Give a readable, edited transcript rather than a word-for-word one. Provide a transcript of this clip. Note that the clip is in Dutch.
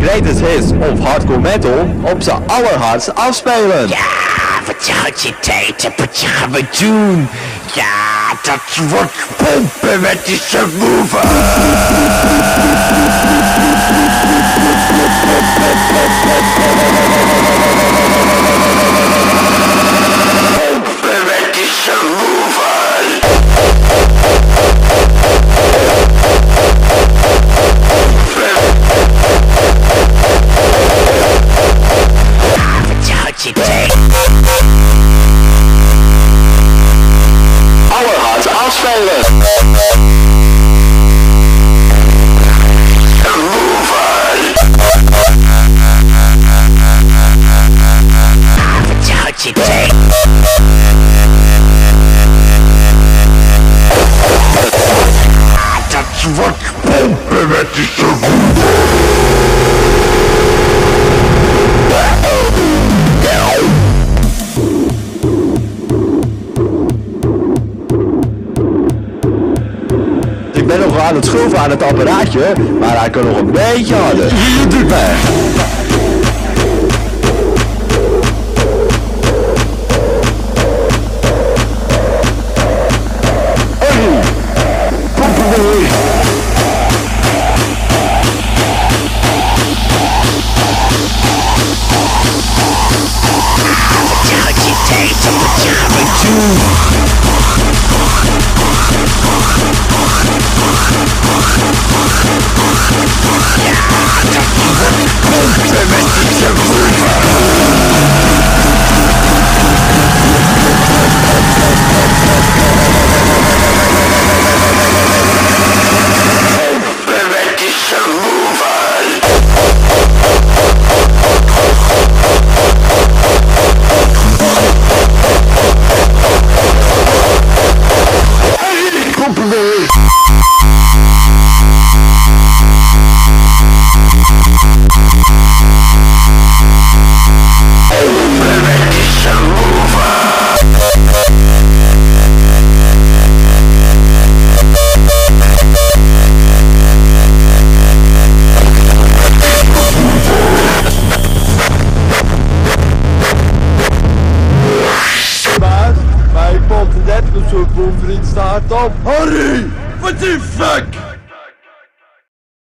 greatest hits of hardcore metal op zijn allerhardst afspelen. Ja, wat had je tijd, wat gaan we doen? Ja, dat wordt pompen met die subwoofer. Pompen met die subwoofer. Allerhardst afspelen. Dat wordt pompen met die subwoofer. Ik ben nog aan het schroeven aan het apparaatje, maar hij kan nog een beetje harder. Hier doet mij. Hey, pompen weer. Wat had je tijd, wat gaan we doen? Pompen met die subwoofer. Pompen met die subwoofer. Hey, pompen weer. Mijn pompen net met zo'n bovenvriend staat op. Harry, what the fuck?